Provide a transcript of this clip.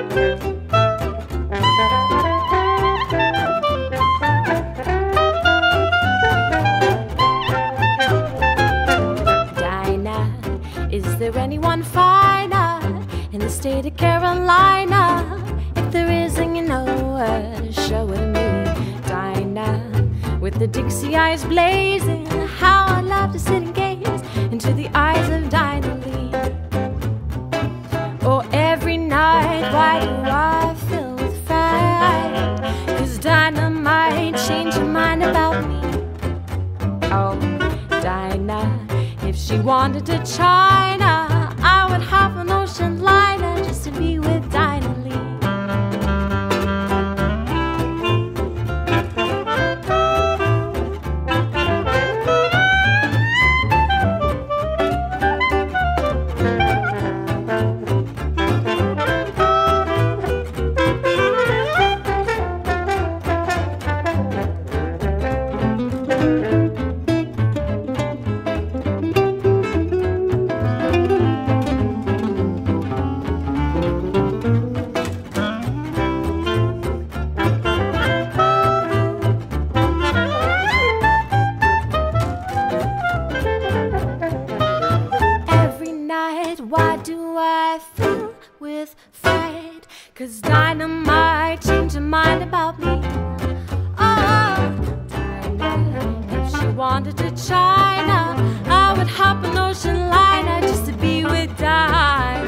Is there anyone finer in the state of Carolina? If there isn't, you know what, show it me. Dinah, with the Dixie eyes blazing, how I'd love to sit and gaze into the eyes of Dinah Lee. Oh, every night, why do I fill with fright? 'Cause Dinah might change her mind about me. Oh, Dinah, if she wanted to China, I would hop an ocean liner just to be with Dinah Lee. Why do I fill with fright? 'Cause Dinah might change her mind about me. Oh, Dinah, if she wanted to China, I would hop an ocean liner just to be with Dinah.